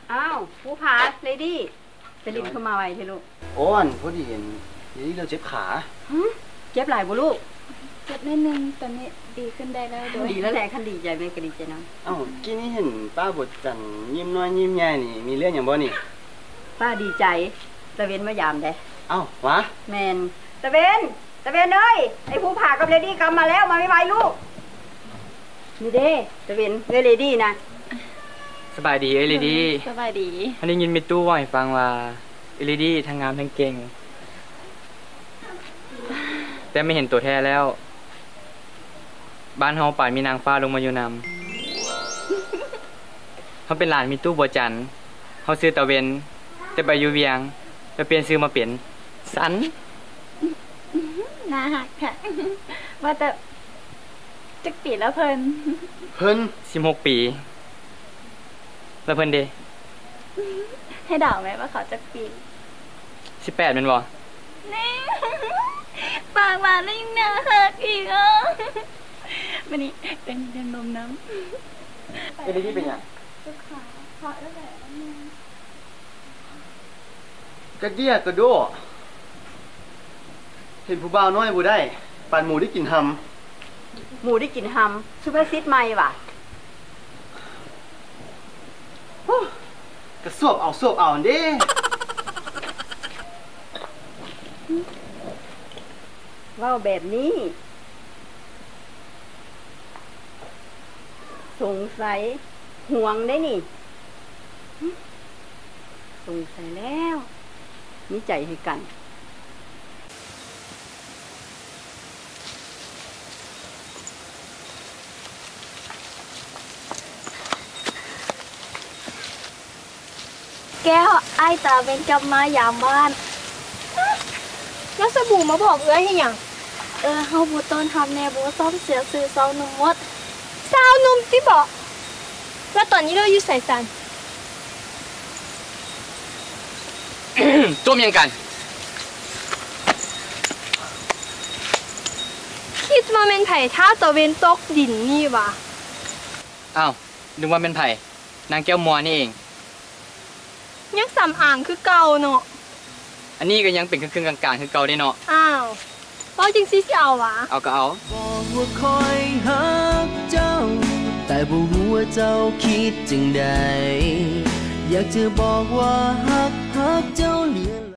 อ้าวผู้พาเลดี้จะรีบเข้ามาไวเถอะลูกอ้อนพอดีเห็นนี่เราเจ็บขาเจ็บหลายบ่ลูกเจ็บนิดนึงตอนนี้ดีขึ้นได้แล้วด้วยดีแล้วแหละคันดีใจไหมก็ดีใจน้ำกี้นี่เห็นป้าบดจันยิ้มน้อยยิ้มใหญ่นี่มีเรื่องอย่างบ่นี่ป้าดีใจตะเวนมายามได้วะแมนตะเวนเอ้ยไอ้ผู้พากับเลดี้กลับมาแล้วมาไม่ไหวลูกนี่เด้ตะเวนเลดี้นะสบายดีเลดี้สบายดีอันนี้ยินมีตู้ว่าให้ฟังว่าเลดี้ทั้งงามทั้งเก่งแต่ไม่เห็นตัวแท้แล้วบ้านเฮาป่านมีนางฟ้าลงมาอยู่นำเขาเป็นหลานมีตู้บัวจันเขาซื้อตะเวนแต่ไปอยู่เวียงแล้วเปลี่ยนซื้อมาเปลี่ยนสันน่าหักค่ะว่าแต่จักปีแล้วเพิ่น 16 ปีแล้วเพิ่นเดให้ดาวไหมว่าเขาจักปี 18เป็นบ่นี่ปากมาแล้วยังน่าหักอีกวันนี้เป็นเดินลมน้ำเลดี้เป็นยังสุดขาเพาะแล้วแบบนี้กระเดียกระโดเห็นผู้บ่าวน้อยบ่ได้ปั่นหมูได้กินหำหมูได้กินหำซุปเปอร์ซิดใหม่ว่ะกระสวบเอาเด้ว่าแบบนี้สงสัยห่วงได้นี่สงสัยแล้วมีใจให้กันแก้วไอ้ตาเป็นกลับมายามบ้านแล้วสบู่มาบอกเอ้ยให้หยังเฮาบูต้นทำแนวบูซ่อมเสียซื้อซองนุ่มมดสาวนุ่มที่บอกแล้วตอนนี้เราอยู่ใส่สันจ้มยังกันคิดว่าเป็นไผ่ท่าตะเวนตกดินนี่วะนึกว่าเป็นไผ่นางแก้วมัวนี่เองยังสำอ่างคือเก่าเนาะอันนี้ก็ยังเป็นครึ่งกลางๆคือเก่าได้เนาะเพราะจริงสิเอาวะเอาก็เอาบอกว่าคอยหักเจ้าแต่บ่รู้ว่าเจ้าคิดจังใดอยากจะบอกว่าหักเจ้าเหลือ